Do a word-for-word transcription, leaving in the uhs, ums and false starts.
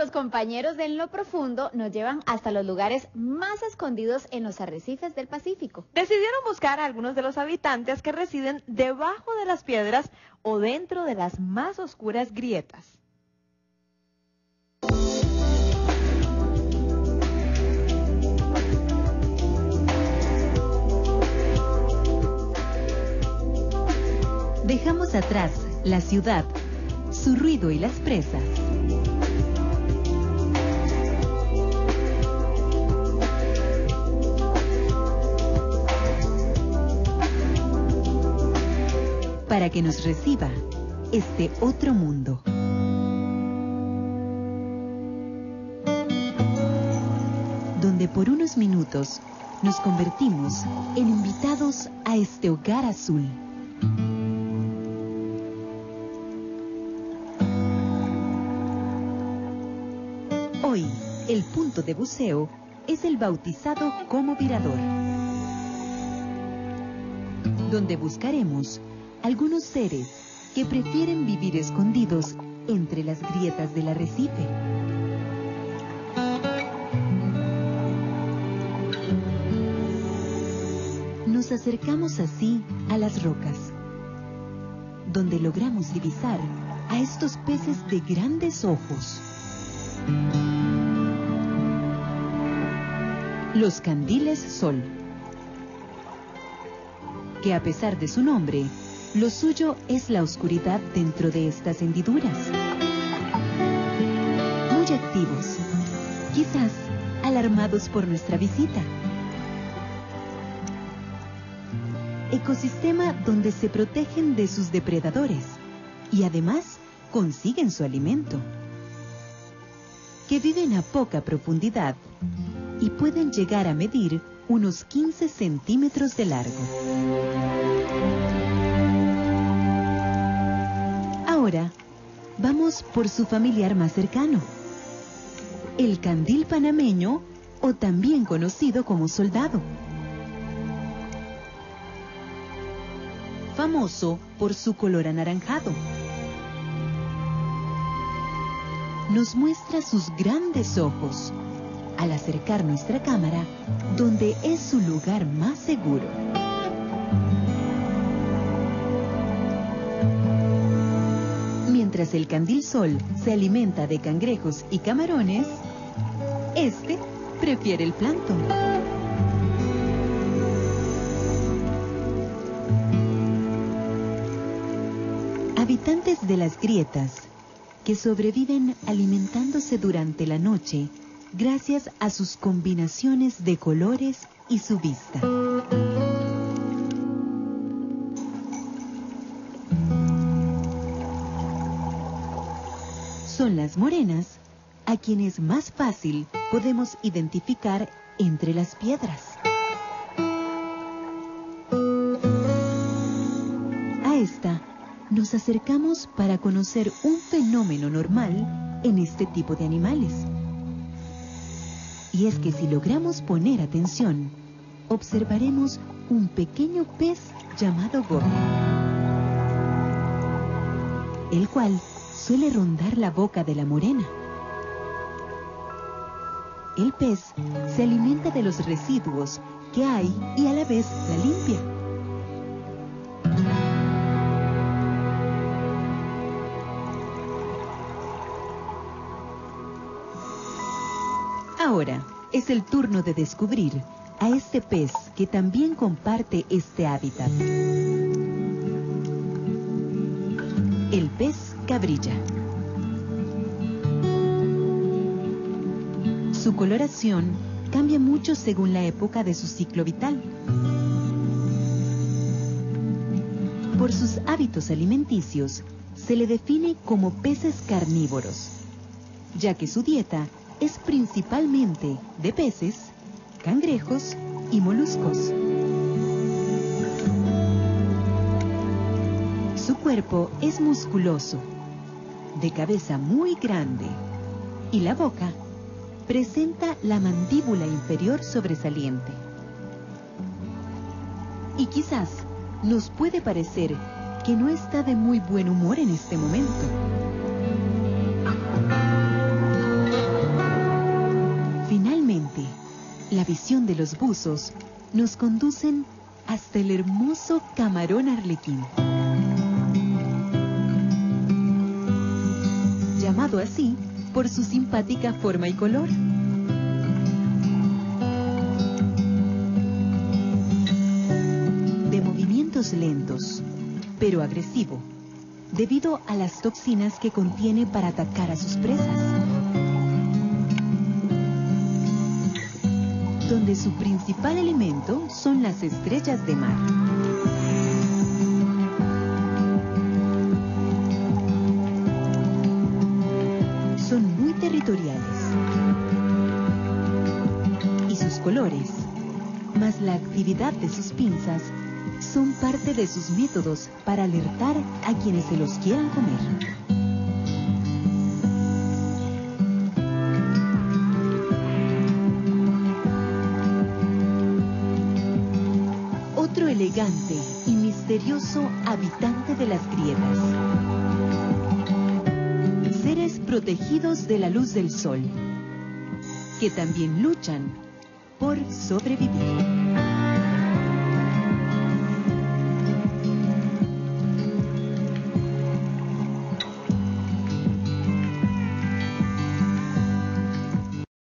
nuestros compañeros de En lo Profundo nos llevan hasta los lugares más escondidos en los arrecifes del Pacífico. Decidieron buscar a algunos de los habitantes que residen debajo de las piedras o dentro de las más oscuras grietas. Dejamos atrás la ciudad, su ruido y las presas. Para que nos reciba este otro mundo. Donde por unos minutos nos convertimos en invitados a este hogar azul. Hoy, el punto de buceo es el bautizado como Mirador, donde buscaremos algunos seres que prefieren vivir escondidos entre las grietas del arrecife. Nos acercamos así a las rocas, donde logramos divisar a estos peces de grandes ojos. Los candiles sol, que a pesar de su nombre, lo suyo es la oscuridad dentro de estas hendiduras. Muy activos, quizás alarmados por nuestra visita. Ecosistema donde se protegen de sus depredadores y además consiguen su alimento. Que viven a poca profundidad y pueden llegar a medir unos quince centímetros de largo. Ahora, vamos por su familiar más cercano, el candil panameño, o también conocido como soldado. Famoso por su color anaranjado. Nos muestra sus grandes ojos al acercar nuestra cámara, donde es su lugar más seguro. Mientras el candil sol se alimenta de cangrejos y camarones, este prefiere el plancton. Habitantes de las grietas, que sobreviven alimentándose durante la noche gracias a sus combinaciones de colores y su vista. Son las morenas a quienes más fácil podemos identificar entre las piedras. A esta nos acercamos para conocer un fenómeno normal en este tipo de animales. Y es que si logramos poner atención, observaremos un pequeño pez llamado gobe, el cual suele rondar la boca de la morena. El pez se alimenta de los residuos que hay y a la vez la limpia. Ahora es el turno de descubrir a este pez que también comparte este hábitat. El pez cabrilla. Su coloración cambia mucho según la época de su ciclo vital. Por sus hábitos alimenticios, se le define como peces carnívoros, ya que su dieta es principalmente de peces, cangrejos y moluscos. Su cuerpo es musculoso, de cabeza muy grande, y la boca presenta la mandíbula inferior sobresaliente. Y quizás nos puede parecer que no está de muy buen humor en este momento. los buzos nos conducen hasta el hermoso camarón arlequín. Llamado así por su simpática forma y color. De movimientos lentos, pero agresivo, debido a las toxinas que contiene para atacar a sus presas. Donde su principal alimento son las estrellas de mar. Son muy territoriales. Y sus colores, más la actividad de sus pinzas, son parte de sus métodos para alertar a quienes se los quieran comer. Otro elegante y misterioso habitante de las grietas. Seres protegidos de la luz del sol, que también luchan por sobrevivir.